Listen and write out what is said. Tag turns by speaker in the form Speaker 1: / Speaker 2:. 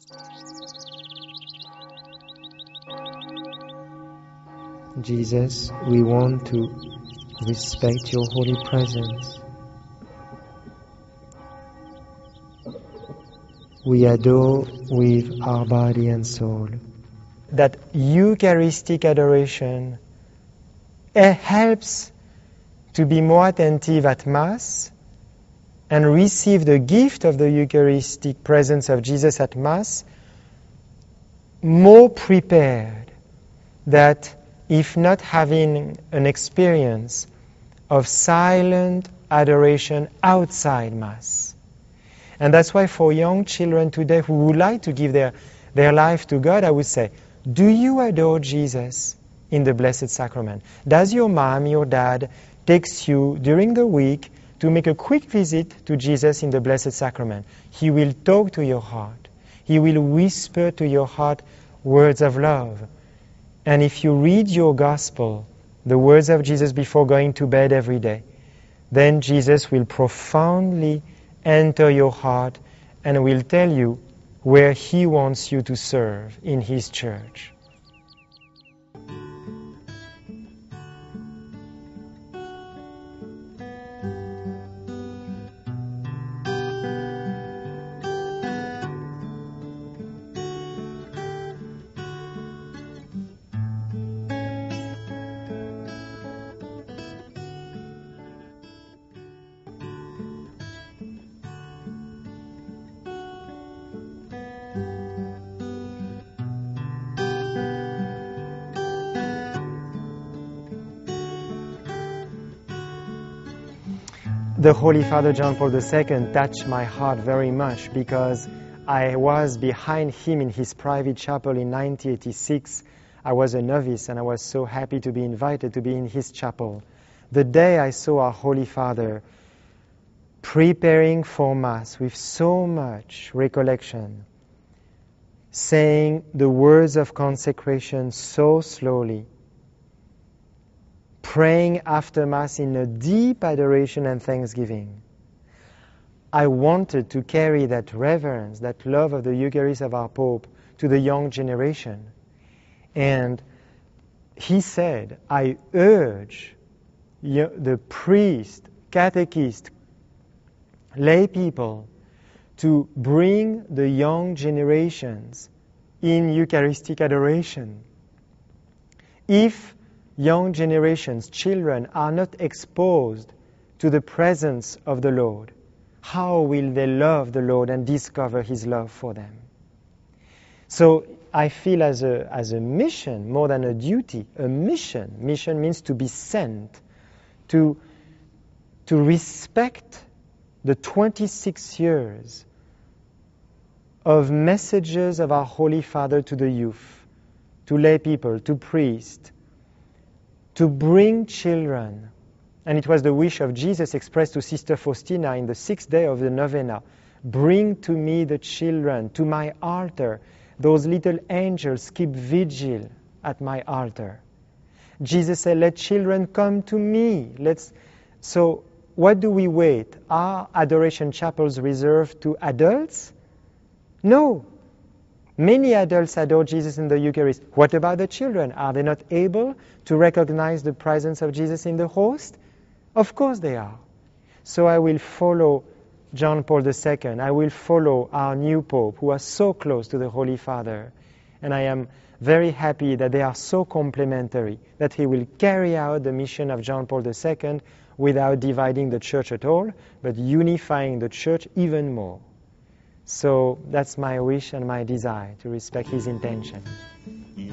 Speaker 1: Jesus, we want to respect your holy presence. We adore with our body and soul. That Eucharistic adoration helps to be more attentive at Mass and receive the gift of the Eucharistic presence of Jesus at Mass more prepared, that if not having an experience of silent adoration outside Mass. And that's why for young children today who would like to give their life to God, I would say, do you adore Jesus in the Blessed Sacrament? Does your mom, your dad, takes you during the week to make a quick visit to Jesus in the Blessed Sacrament? He will talk to your heart. He will whisper to your heart words of love. And if you read your Gospel, the words of Jesus before going to bed every day, then Jesus will profoundly enter your heart and will tell you where He wants you to serve in His church. The Holy Father John Paul II touched my heart very much because I was behind him in his private chapel in 1986. I was a novice and I was so happy to be invited to be in his chapel. The day I saw our Holy Father preparing for Mass with so much recollection, saying the words of consecration so slowly, praying after Mass in a deep adoration and thanksgiving. I wanted to carry that reverence, that love of the Eucharist of our Pope to the young generation. And he said, I urge the priest, catechist, lay people to bring the young generations in Eucharistic adoration. If young generations, children, are not exposed to the presence of the Lord, how will they love the Lord and discover His love for them? So I feel as a mission, more than a duty, a mission. Mission means to be sent, to respect the 26 years of messages of our Holy Father to the youth, to lay people, to priests, to bring children. And it was the wish of Jesus expressed to Sister Faustina in the 6th day of the novena. Bring to me the children, to my altar. Those little angels keep vigil at my altar. Jesus said, let children come to me. So what do we wait? Are adoration chapels reserved to adults? No. Many adults adore Jesus in the Eucharist. What about the children? Are they not able to recognize the presence of Jesus in the host? Of course they are. So I will follow John Paul II. I will follow our new Pope, who are so close to the Holy Father. And I am very happy that they are so complementary, that he will carry out the mission of John Paul II without dividing the Church at all, but unifying the Church even more. So that's my wish and my desire, to respect his intention.